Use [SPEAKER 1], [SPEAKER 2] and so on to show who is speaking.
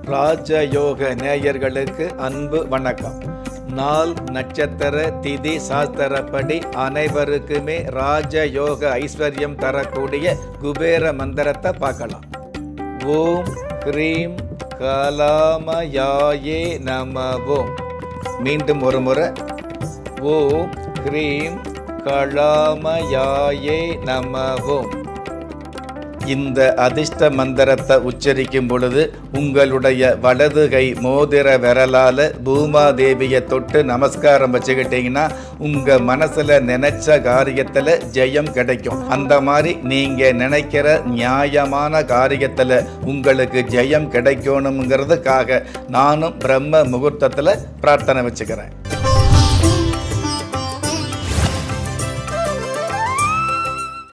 [SPEAKER 1] ராஜயோக நேயர்களுக்கு அன்பு வணக்கம். நாள் நட்சத்திர திதி சாஸ்திரப்படி அனைவருக்குமே ராஜயோக ஐஸ்வர்யம் தரக்கூடிய குபேர மந்திரத்தை பார்க்கலாம். ஓம் ஹ்ரீம் கலாமயாயே நமவோம். மீண்டும் ஒரு முறை. ஓம் ஹ்ரீம் கலாமயாயே நமவோம். இந்த அதிர்ஷ்ட மந்திரத்தை உச்சரிக்கும் பொழுது உங்களுடைய வலது கை மோதிர விரலால் பூமாதேவியை தொட்டு நமஸ்காரம் வச்சுக்கிட்டீங்கன்னா உங்கள் மனசில் நினைச்ச காரியத்தில் ஜெயம் கிடைக்கும். அந்த மாதிரி நீங்கள் நினைக்கிற நியாயமான காரியத்தில் உங்களுக்கு ஜெயம் கிடைக்கணுங்கிறதுக்காக நானும் பிரம்ம முகூர்த்தத்தில் பிரார்த்தனை வச்சுக்கிறேன்.